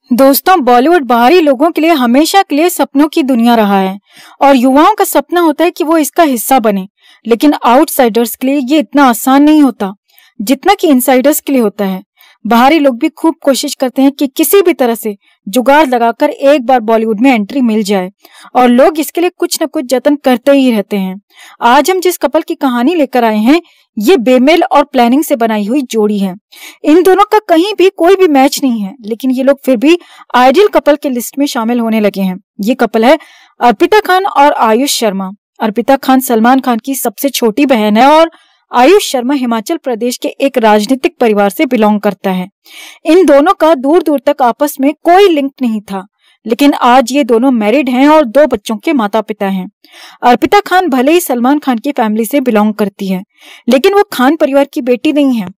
दोस्तों, बॉलीवुड बाहरी लोगों के लिए हमेशा के लिए सपनों की दुनिया रहा है और युवाओं का सपना होता है कि वो इसका हिस्सा बने। लेकिन आउटसाइडर्स के लिए ये इतना आसान नहीं होता जितना कि इनसाइडर्स के लिए होता है। बाहरी लोग भी खूब कोशिश करते हैं कि किसी भी तरह से जुगाड़ लगाकर एक बार बॉलीवुड में एंट्री मिल जाए और लोग इसके लिए कुछ न कुछ जतन करते ही रहते हैं। आज हम जिस कपल की कहानी लेकर आए हैं, ये बेमेल और प्लानिंग से बनाई हुई जोड़ी है। इन दोनों का कहीं भी कोई भी मैच नहीं है, लेकिन ये लोग फिर भी आइडियल कपल के लिस्ट में शामिल होने लगे हैं। ये कपल है अर्पिता खान और आयुष शर्मा। अर्पिता खान सलमान खान की सबसे छोटी बहन है और आयुष शर्मा हिमाचल प्रदेश के एक राजनीतिक परिवार से बिलोंग करता है। इन दोनों का दूर दूर तक आपस में कोई लिंक नहीं था, लेकिन आज ये दोनों मैरिड हैं और 2 बच्चों के माता पिता हैं। अर्पिता खान भले ही सलमान खान की फैमिली से बिलोंग करती है, लेकिन वो खान परिवार की बेटी नहीं है।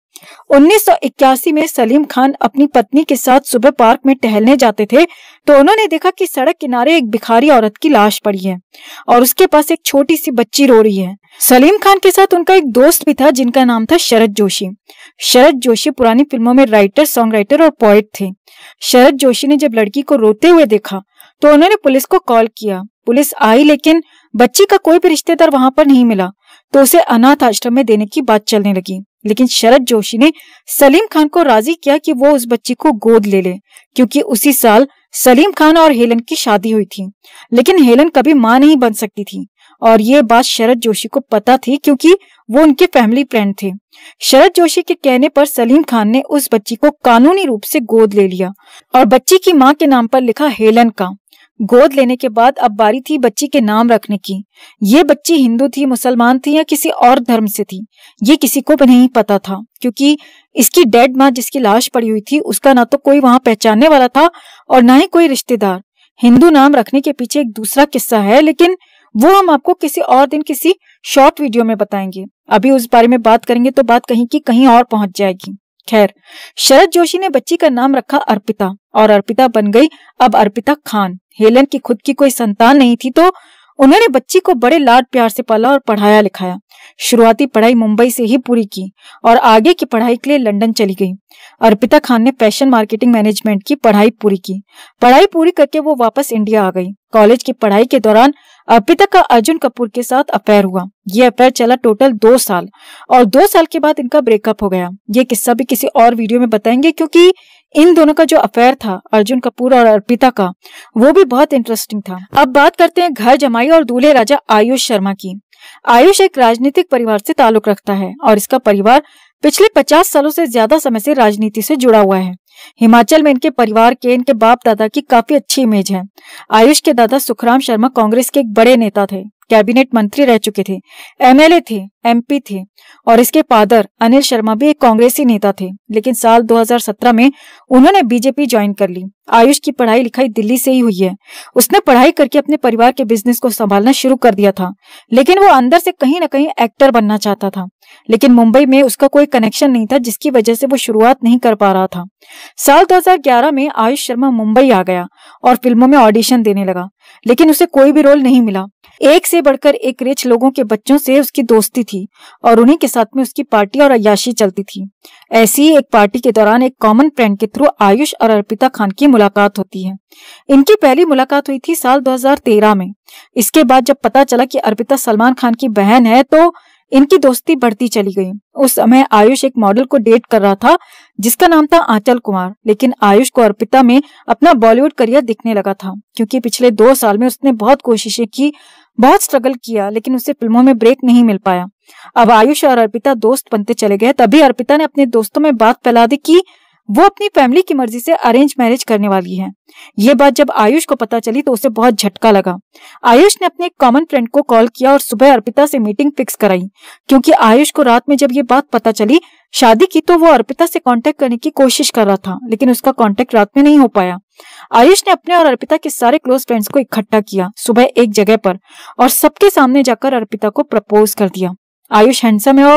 1981 में सलीम खान अपनी पत्नी के साथ सुबह पार्क में टहलने जाते थे तो उन्होंने देखा कि सड़क किनारे एक भिखारी औरत की लाश पड़ी है और उसके पास एक छोटी सी बच्ची रो रही है। सलीम खान के साथ उनका एक दोस्त भी था जिनका नाम था शरद जोशी। शरद जोशी पुरानी फिल्मों में राइटर, सॉन्ग राइटर और पोएट थे। शरद जोशी ने जब लड़की को रोते हुए देखा तो उन्होंने पुलिस को कॉल किया। पुलिस आई, लेकिन बच्ची का कोई भी रिश्तेदार वहां पर नहीं मिला तो उसे अनाथ आश्रम में देने की बात चलने लगी। लेकिन शरद जोशी ने सलीम खान को राजी किया कि वो उस बच्ची को गोद ले ले, क्योंकि उसी साल सलीम खान और हेलन की शादी हुई थी। लेकिन हेलन कभी मां नहीं बन सकती थी और ये बात शरद जोशी को पता थी, क्योंकि वो उनके फैमिली फ्रेंड थे। शरद जोशी के कहने पर सलीम खान ने उस बच्ची को कानूनी रूप से गोद ले लिया और बच्ची की मां के नाम पर लिखा हेलन का। गोद लेने के बाद अब बारी थी बच्ची के नाम रखने की। ये बच्ची हिंदू थी, मुसलमान थी या किसी और धर्म से थी, ये किसी को भी नहीं पता था, क्योंकि इसकी डेड माँ जिसकी लाश पड़ी हुई थी उसका ना तो कोई वहां पहचानने वाला था और ना ही कोई रिश्तेदार। हिंदू नाम रखने के पीछे एक दूसरा किस्सा है, लेकिन वो हम आपको किसी और दिन किसी शॉर्ट वीडियो में बताएंगे। अभी उस बारे में बात करेंगे तो बात कहीं की कहीं और पहुंच जाएगी। खैर, शरद जोशी ने बच्ची का नाम रखा अर्पिता और अर्पिता बन गई अब अर्पिता खान। हेलन की खुद की कोई संतान नहीं थी तो उन्होंने बच्ची को बड़े लाड प्यार से पाला और पढ़ाया लिखाया। शुरुआती पढ़ाई मुंबई से ही पूरी की और आगे की पढ़ाई के लिए लंदन चली गई। अर्पिता खान ने फैशन मार्केटिंग मैनेजमेंट की पढ़ाई पूरी की। पढ़ाई पूरी करके वो वापस इंडिया आ गई। कॉलेज की पढ़ाई के दौरान अर्पिता का अर्जुन कपूर के साथ अफेयर हुआ। ये अफेयर चला टोटल 2 साल और 2 साल के बाद इनका ब्रेकअप हो गया। ये किस्सा भी किसी और वीडियो में बताएंगे, क्योंकि इन दोनों का जो अफेयर था अर्जुन कपूर और अर्पिता का, वो भी बहुत इंटरेस्टिंग था। अब बात करते हैं घर जमाई और दूल्हे राजा आयुष शर्मा की। आयुष एक राजनीतिक परिवार से ताल्लुक रखता है और इसका परिवार पिछले 50 सालों से ज्यादा समय से राजनीति से जुड़ा हुआ है। हिमाचल में इनके परिवार के, इनके बाप दादा की काफी अच्छी इमेज है। आयुष के दादा सुखराम शर्मा कांग्रेस के एक बड़े नेता थे, कैबिनेट मंत्री रह चुके थे, एमएलए थे, एमपी थे और इसके फादर अनिल शर्मा भी एक कांग्रेसी नेता थे। लेकिन साल 2017 में उन्होंने बीजेपी ज्वाइन कर ली। आयुष की पढ़ाई लिखाई दिल्ली से ही हुई है। उसने पढ़ाई करके अपने परिवार के बिजनेस को संभालना शुरू कर दिया था, लेकिन वो अंदर से कहीं ना कहीं एक्टर बनना चाहता था। लेकिन मुंबई में उसका कोई कनेक्शन नहीं था, जिसकी वजह से वो शुरुआत नहीं कर पा रहा था। साल 2011 में आयुष शर्मा मुंबई आ गया और फिल्मों में ऑडिशन देने लगा, लेकिन उसे कोई भी रोल नहीं मिला। एक से बढ़कर एक रिच लोगों के बच्चों से उसकी दोस्ती थी और उन्हीं के साथ में उसकी पार्टी और अय्याशी चलती थी। ऐसी ही एक पार्टी के दौरान एक कॉमन फ्रेंड के थ्रू आयुष और अर्पिता खान की मुलाकात होती है। इनकी पहली मुलाकात हुई थी साल 2013 में। इसके बाद जब पता चला कि अर्पिता सलमान खान की बहन है तो इनकी दोस्ती बढ़ती चली गई। उस समय आयुष एक मॉडल को डेट कर रहा था जिसका नाम था आंचल कुमार, लेकिन आयुष को अर्पिता में अपना बॉलीवुड करियर दिखने लगा था, क्योंकि पिछले 2 साल में उसने बहुत कोशिशें की, बहुत स्ट्रगल किया, लेकिन उसे फिल्मों में ब्रेक नहीं मिल पाया। अब आयुष और अर्पिता दोस्त बनते चले गए। तभी अर्पिता ने अपने दोस्तों में बात फैला दी कि वो अपनी फैमिली की मर्जी से अरेंज मैरिज करने वाली है। ये बात जब आयुष को पता चली तो उसे बहुत झटका लगा। आयुष ने अपने एक कॉमन फ्रेंड को कॉल किया और सुबह अर्पिता से मीटिंग फिक्स कराई, क्योंकि आयुष को रात में जब ये बात पता चली शादी की तो वो अर्पिता से कांटेक्ट करने की कोशिश कर रहा था, लेकिन उसका कांटेक्ट रात में नहीं हो पाया। आयुष ने अपने और अर्पिता के सारे क्लोज फ्रेंड्स को इकट्ठा किया सुबह एक जगह पर और सबके सामने जाकर अर्पिता को प्रपोज कर दिया। आयुष हैंडसम है और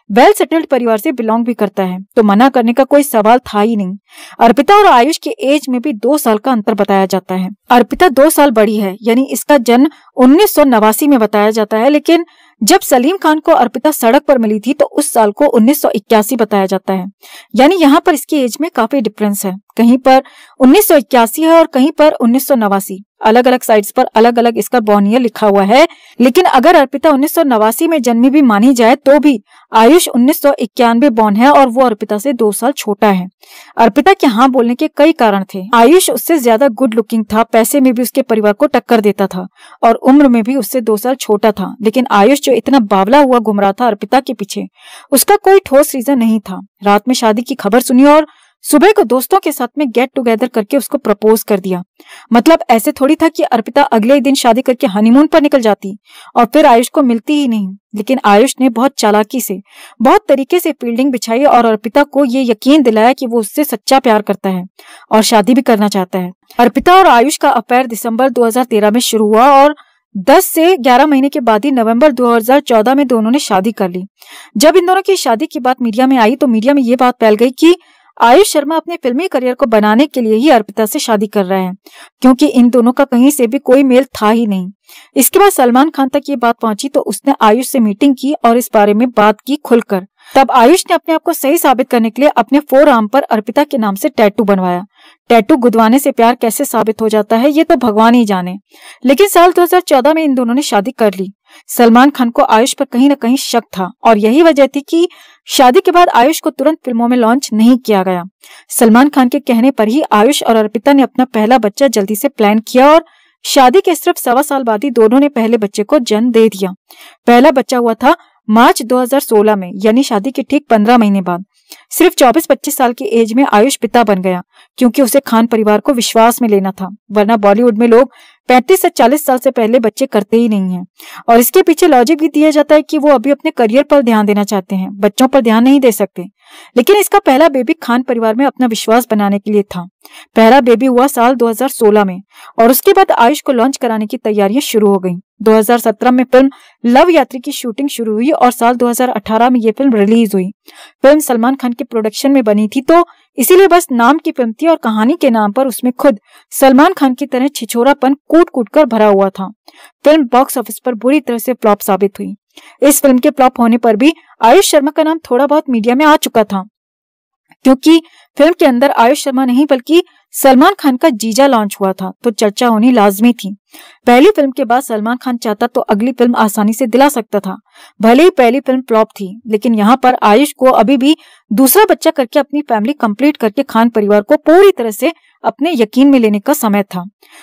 वेल सेटल्ड परिवार से बिलोंग भी करता है, तो मना करने का कोई सवाल था ही नहीं। अर्पिता और आयुष के एज में भी 2 साल का अंतर बताया जाता है। अर्पिता 2 साल बड़ी है, यानी इसका जन्म 1989 में बताया जाता है, लेकिन जब सलीम खान को अर्पिता सड़क पर मिली थी तो उस साल को 1981 बताया जाता है। यानी यहाँ पर इसकी एज में काफी डिफरेंस है, कहीं पर 1981 है और कहीं पर 1989। अलग अलग साइट्स पर अलग अलग इसका बॉर्न ईयर लिखा हुआ है, लेकिन अगर अर्पिता 1989 में जन्मी भी मानी जाए तो भी आयुष 1991 बॉर्न है और वो अर्पिता से 2 साल छोटा है। अर्पिता के हाँ बोलने के कई कारण थे। आयुष उससे ज्यादा गुड लुकिंग था, पैसे में भी उसके परिवार को टक्कर देता था और उम्र में भी उससे 2 साल छोटा था, लेकिन आयुष जो इतना बावला हुआ घूम रहा था अर्पिता के पीछे, उसका कोई ठोस रीजन नहीं था। रात में शादी की खबर सुनी और सुबह को दोस्तों के साथ में गेट टुगेदर करके उसको प्रपोज कर दिया। मतलब ऐसे थोड़ी था कि अर्पिता अगले ही दिन शादी करके हनीमून पर निकल जाती और फिर आयुष को मिलती ही नहीं, लेकिन आयुष ने बहुत चालाकी से, बहुत तरीके से फील्डिंग बिछाई और अर्पिता को ये यकीन दिलाया कि वो उससे सच्चा प्यार करता है और शादी भी करना चाहता है। अर्पिता और आयुष का अफेयर दिसंबर 2013 में शुरू हुआ और 10 से 11 महीने के बाद ही नवंबर 2014 में दोनों ने शादी कर ली। जब इन दोनों की शादी की बात मीडिया में आई तो मीडिया में ये बात फैल गई कि आयुष शर्मा अपने फिल्मी करियर को बनाने के लिए ही अर्पिता से शादी कर रहे हैं, क्योंकि इन दोनों का कहीं से भी कोई मेल था ही नहीं। इसके बाद सलमान खान तक ये बात पहुंची तो उसने आयुष से मीटिंग की और इस बारे में बात की खुलकर। तब आयुष ने अपने आप को सही साबित करने के लिए अपने फोर आर्म पर अर्पिता के नाम से टैटू बनवाया। टैटू गुदवाने से प्यार कैसे साबित हो जाता है ये तो भगवान ही जाने, लेकिन साल 2014 में इन दोनों ने शादी कर ली। सलमान खान को आयुष पर कहीं न कहीं शक था और यही वजह थी कि शादी के बाद आयुष को तुरंत फिल्मों में लॉन्च नहीं किया गया। सलमान खान के कहने पर ही आयुष और अर्पिता ने अपना पहला बच्चा जल्दी से प्लान किया और शादी के सिर्फ 1.25 साल बाद ही दोनों ने पहले बच्चे को जन्म दे दिया। पहला बच्चा हुआ था मार्च 2016 में, यानी शादी के ठीक 15 महीने बाद। सिर्फ 24-25 साल की एज में आयुष पिता बन गया, क्योंकि उसे खान परिवार को विश्वास में लेना था, वरना बॉलीवुड में लोग 35 से 40 साल से पहले बच्चे करते ही नहीं हैं। और इसके पीछे लॉजिक भी दिया जाता है कि वो अभी अपने करियर पर ध्यान देना चाहते हैं, बच्चों पर ध्यान नहीं दे सकते। लेकिन इसका पहला बेबी खान परिवार में अपना विश्वास बनाने के लिए था। पहला बेबी हुआ साल 2016 में और उसके बाद आयुष को लॉन्च कराने की तैयारियां शुरू हो गईं। 2017 में फिल्म लव यात्री की शूटिंग शुरू हुई और साल 2018 में ये फिल्म रिलीज हुई। फिल्म सलमान खान के प्रोडक्शन में बनी थी, तो इसीलिए बस नाम की फिल्म थी और कहानी के नाम पर उसमें खुद सलमान खान की तरह छिछोरापन कूट कूट कर भरा हुआ था। फिल्म बॉक्स ऑफिस पर बुरी तरह से फ्लॉप साबित हुई। इस फिल्म के फ्लॉप होने पर भी आयुष शर्मा का नाम थोड़ा बहुत मीडिया में आ चुका था, क्योंकि फिल्म के अंदर आयुष शर्मा नहीं बल्कि सलमान खान का जीजा लॉन्च हुआ था, तो चर्चा होनी लाजमी थी। पहली फिल्म के बाद सलमान खान चाहता तो अगली फिल्म आसानी से दिला सकता था, भले ही पहली फिल्म फ्लॉप थी। लेकिन यहाँ पर आयुष को अभी भी दूसरा बच्चा करके अपनी फैमिली कंप्लीट करके खान परिवार को पूरी तरह से अपने यकीन में लेने का समय था।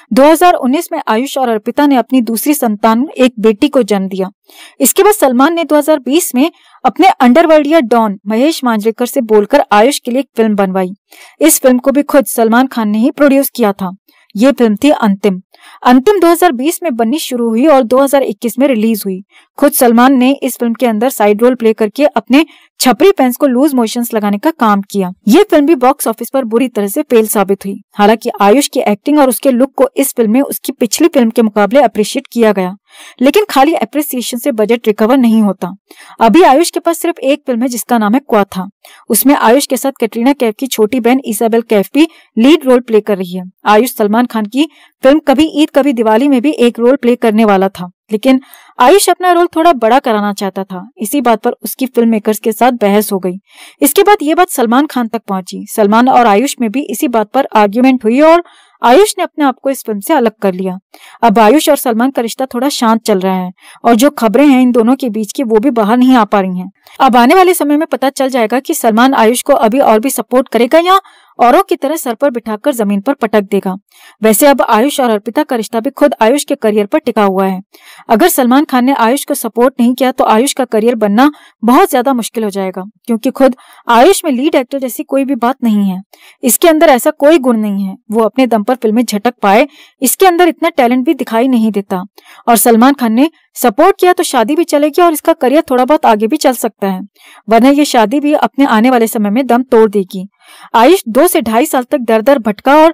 2019 में आयुष और अर्पिता ने अपनी दूसरी संतान एक बेटी को जन्म दिया। इसके बाद सलमान ने 2020 में अपने अंडरवर्ल्ड डॉन महेश मांजरेकर से बोलकर आयुष के लिए एक फिल्म बनवाई। इस फिल्म को भी खुद सलमान खान ने ही प्रोड्यूस किया था। ये फिल्म थी अंतिम। अंतिम 2020 में बननी शुरू हुई और 2021 में रिलीज हुई। खुद सलमान ने इस फिल्म के अंदर साइड रोल प्ले करके अपने छपरी फैंस को लूज मोशंस लगाने का काम किया। ये फिल्म भी बॉक्स ऑफिस पर बुरी तरह से फेल साबित हुई। हालांकि आयुष की एक्टिंग और उसके लुक को इस फिल्म में उसकी पिछली फिल्म के मुकाबले अप्रिशिएट किया गया, लेकिन खाली अप्रिसिएशन से बजट रिकवर नहीं होता। अभी आयुष के पास सिर्फ एक फिल्म है जिसका नाम है क्वाथा। उसमें आयुष के साथ कैटरीना कैफ की छोटी बहन इसाबेल कैफ भी लीड रोल प्ले कर रही है। आयुष सलमान खान की फिल्म कभी ईद कभी दिवाली में भी एक रोल प्ले करने वाला था, लेकिन आयुष अपना रोल थोड़ा बड़ा कराना चाहता था। इसी बात पर उसकी फिल्म मेकर्स के साथ बहस हो गई। इसके बाद ये बात सलमान खान तक पहुंची। सलमान और आयुष में भी इसी बात पर आर्ग्यूमेंट हुई और आयुष ने अपने आप को इस फिल्म से अलग कर लिया। अब आयुष और सलमान का रिश्ता थोड़ा शांत चल रहा है और जो खबरें हैं इन दोनों के बीच की वो भी बाहर नहीं आ पा रही हैं। अब आने वाले समय में पता चल जाएगा कि सलमान आयुष को अभी और भी सपोर्ट करेगा या औरों की तरह सर पर बिठाकर जमीन पर पटक देगा। वैसे अब आयुष और अर्पिता का रिश्ता भी खुद आयुष के करियर पर टिका हुआ है। अगर सलमान खान ने आयुष को सपोर्ट नहीं किया तो आयुष का करियर बनना बहुत ज्यादा मुश्किल हो जाएगा, क्योंकि खुद आयुष में लीड एक्टर जैसी कोई भी बात नहीं है। इसके अंदर ऐसा कोई गुण नहीं है वो अपने दम पर फिल्में झटक पाए, इसके अंदर इतना टैलेंट भी दिखाई नहीं देता। और सलमान खान ने सपोर्ट किया तो शादी भी चलेगी और इसका करियर थोड़ा बहुत आगे भी चल सकता है, वरना ये शादी भी अपने आने वाले समय में दम तोड़ देगी। आयुष 2 से 2.5 साल तक दर दर भटका और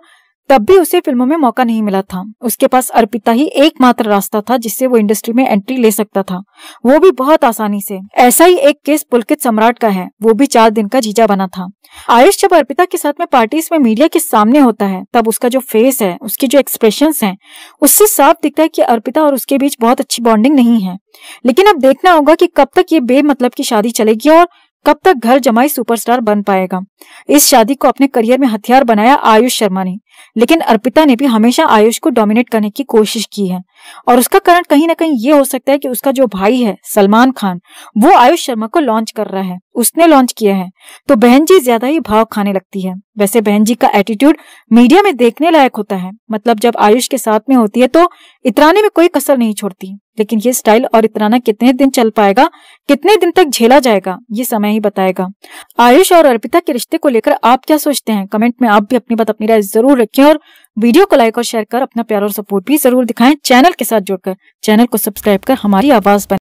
तब भी उसे फिल्मों में मौका नहीं मिला था। उसके पास अर्पिता ही एकमात्र रास्ता था जिससे वो इंडस्ट्री में एंट्री ले सकता था, वो भी बहुत आसानी से। ऐसा ही एक केस पुलकित सम्राट का है, वो भी 4 दिन का जीजा बना था। आयुष जब अर्पिता के साथ में पार्टीज में मीडिया के सामने होता है तब उसका जो फेस है, उसके जो एक्सप्रेशंस हैं, उससे साफ दिखता है कि अर्पिता और उसके बीच बहुत अच्छी बॉन्डिंग नहीं है। लेकिन अब देखना होगा कि कब तक ये बेमतलब की शादी चलेगी और कब तक घर जमाई सुपरस्टार बन पाएगा। इस शादी को अपने करियर में हथियार बनाया आयुष शर्मा ने, लेकिन अर्पिता ने भी हमेशा आयुष को डोमिनेट करने की कोशिश की है और उसका कारण कहीं ना कहीं ये हो सकता है कि उसका जो भाई है सलमान खान, वो आयुष शर्मा को लॉन्च कर रहा है, उसने लॉन्च किया है, तो बहन जी ज्यादा ही भाव खाने लगती है। वैसे बहन जी का एटीट्यूड मीडिया में देखने लायक होता है, मतलब जब आयुष के साथ में होती है तो इतराने में कोई कसर नहीं छोड़ती। लेकिन ये स्टाइल और इतराना कितने दिन चल पाएगा, कितने दिन तक झेला जाएगा, ये समय ही बताएगा। आयुष और अर्पिता के रिश्ते को लेकर आप क्या सोचते हैं? कमेंट में आप भी अपनी बात, अपनी राय जरूर रखें और वीडियो को लाइक और शेयर कर अपना प्यार और सपोर्ट भी जरूर दिखाएं। चैनल के साथ जुड़कर, चैनल को सब्सक्राइब कर हमारी आवाज बने।